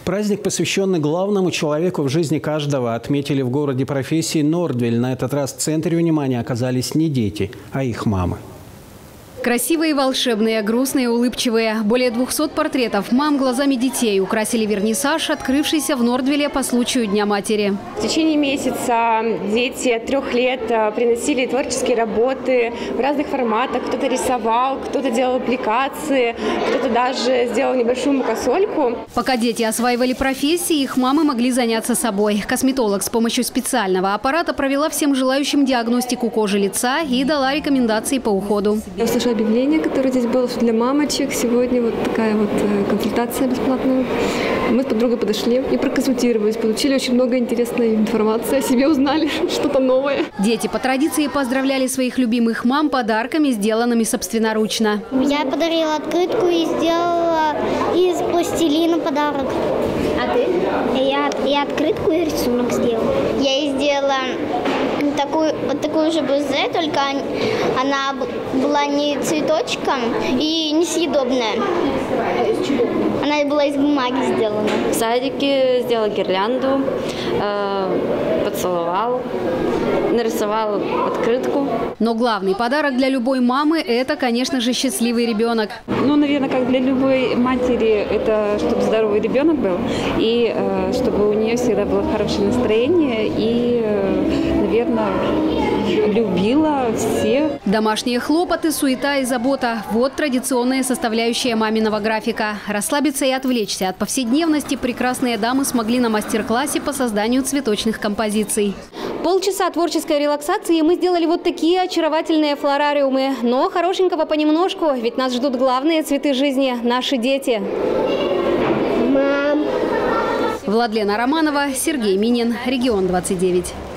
Праздник, посвященный главному человеку в жизни каждого, отметили в городе профессии Нордвиль. На этот раз в центре внимания оказались не дети, а их мамы. Красивые, волшебные, грустные, улыбчивые. Более 200 портретов мам глазами детей украсили вернисаж, открывшийся в Нордвилле по случаю Дня матери. В течение месяца дети от 3 лет приносили творческие работы в разных форматах. Кто-то рисовал, кто-то делал аппликации, кто-то даже сделал небольшую мукосольку. Пока дети осваивали профессии, их мамы могли заняться собой. Косметолог с помощью специального аппарата провела всем желающим диагностику кожи лица и дала рекомендации по уходу. Объявление, которое здесь было для мамочек. Сегодня вот такая вот консультация бесплатная. Мы с подругой подошли и проконсультировались. Получили очень много интересной информации. О себе узнали что-то новое. Дети по традиции поздравляли своих любимых мам подарками, сделанными собственноручно. Я подарила открытку и сделала из пластилина подарок. А ты? Я открытку и рисунок сделала. Я ей сделала такую же безе, только она была не цветочком и несъедобная. Из чего? Она была из бумаги сделана. В садике сделал гирлянду, поцеловал, нарисовал открытку. Но главный подарок для любой мамы – это, конечно же, счастливый ребенок. Ну, наверное, как для любой матери, это чтобы здоровый ребенок был, и чтобы у нее всегда было хорошее настроение, и, наверное, любила всех. Домашние хлопоты, суета и забота – вот традиционная составляющая маминого графика. Расслабиться и отвлечься от повседневности прекрасные дамы смогли на мастер-классе по созданию цветочных композиций. Полчаса творческой релаксации, и мы сделали вот такие очаровательные флорариумы. Но хорошенького понемножку, ведь нас ждут главные цветы жизни – наши дети. Мам. Владлена Романова, Сергей Минин, Регион 29.